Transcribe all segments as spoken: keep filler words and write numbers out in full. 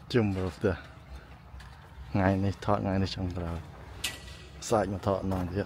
chùm vào tựa ngày này thọ ngày này trong tàu sạch mà thọ nòng thiệt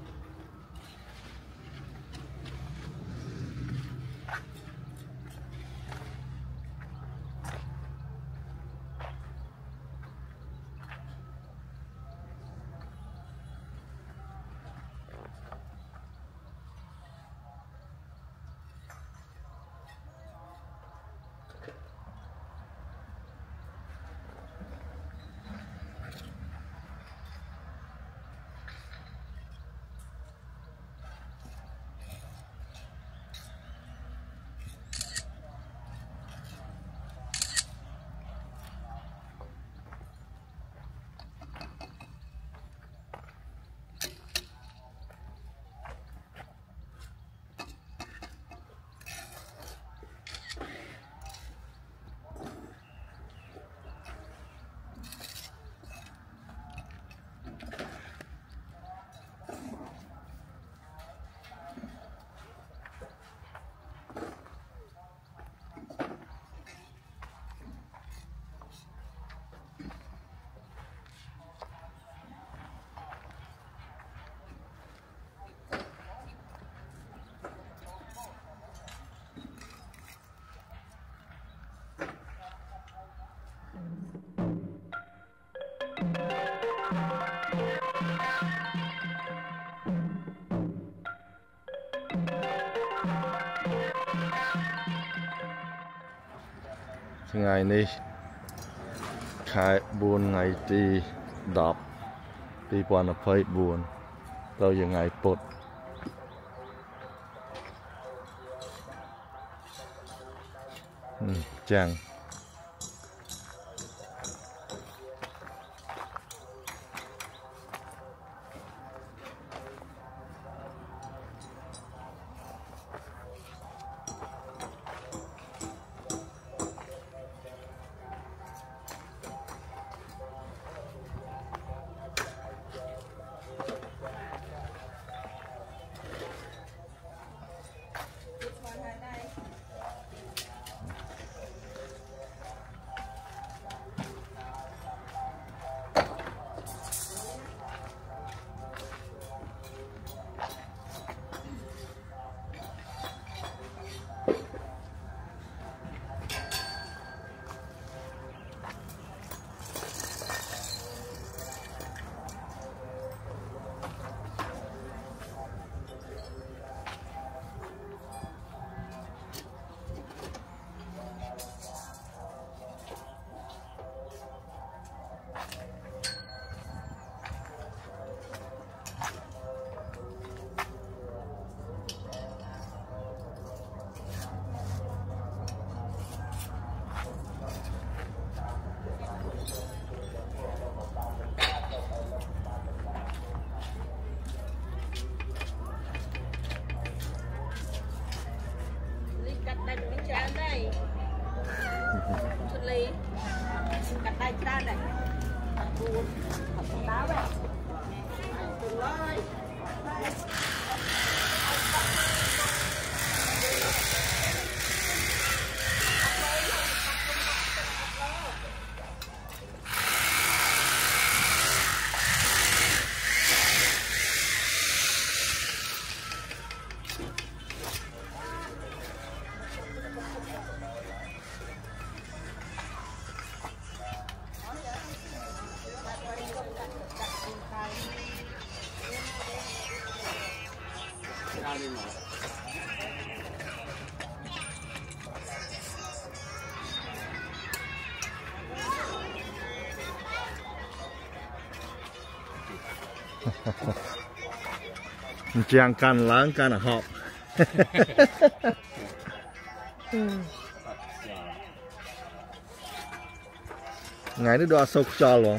ngày này khai buồn ngày thì đọc thì bọn nó phải buồn tao giờ ngày bột ừ, chàng chàng can láng can ở họp ngày nó đo sâu cho luôn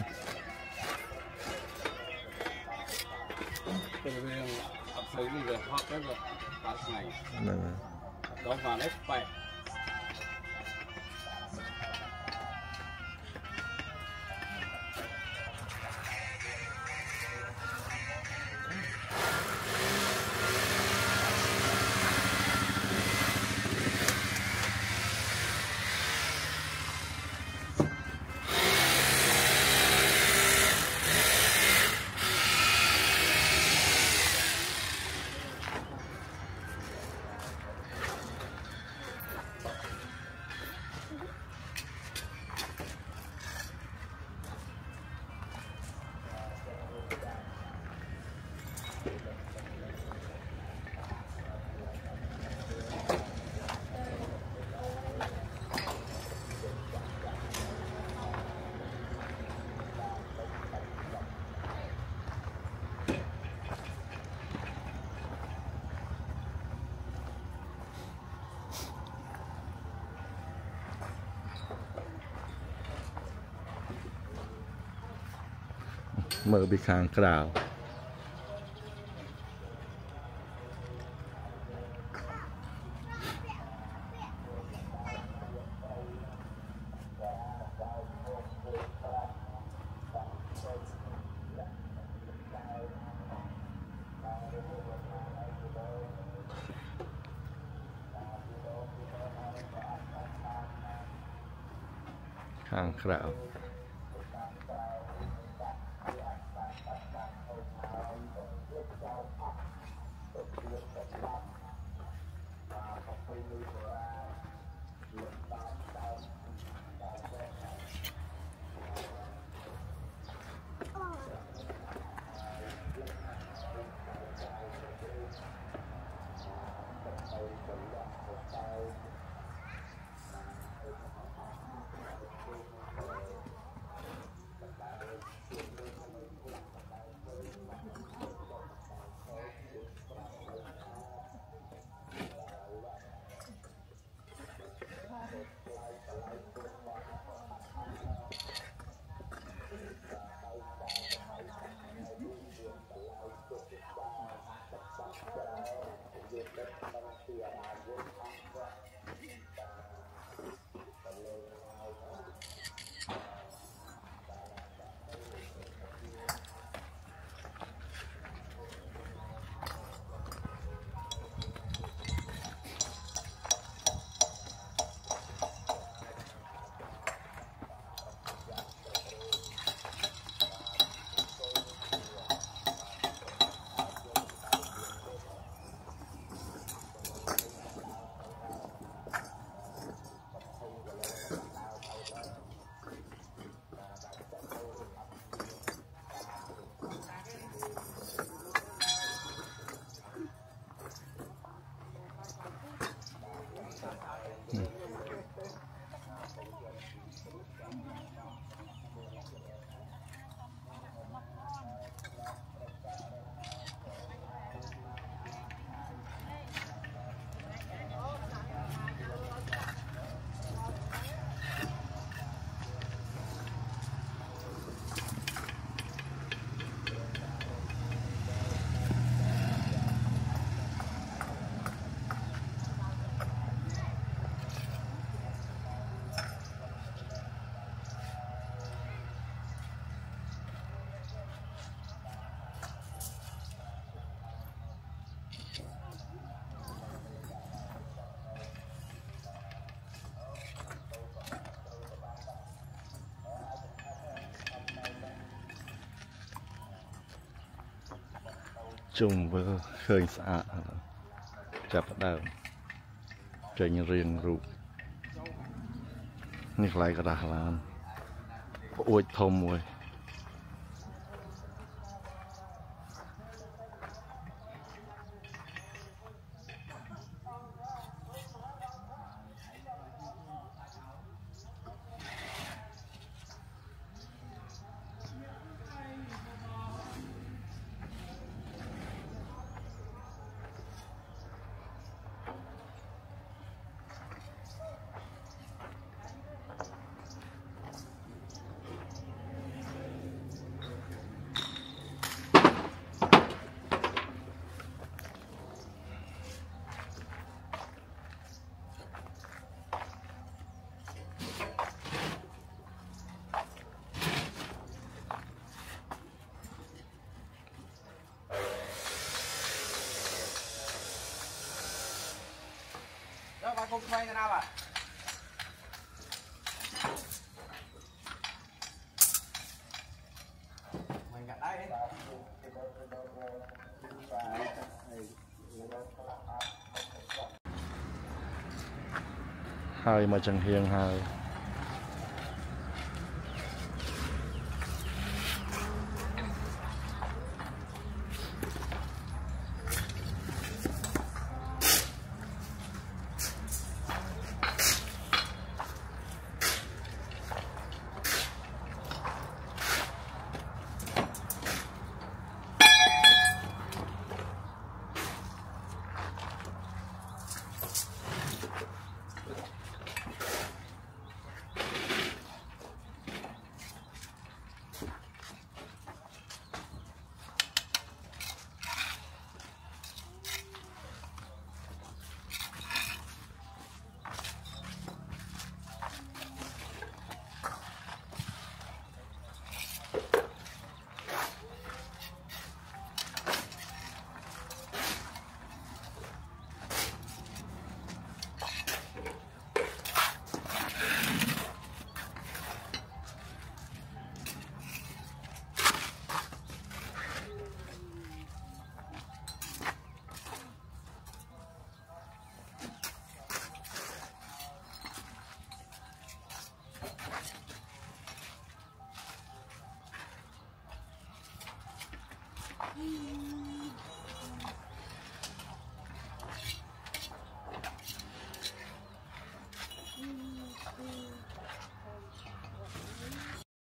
មើលពីខាងក្រៅខាងក្រៅជុំមើលឃើញស្អាតចាប់ដើមចេញរៀងរូបនេះកន្លែងកដាស់ឡានប្អួចធំមួយ Không quay nào à? Mình gặp đây đấy. Hai mà chẳng hiền hai.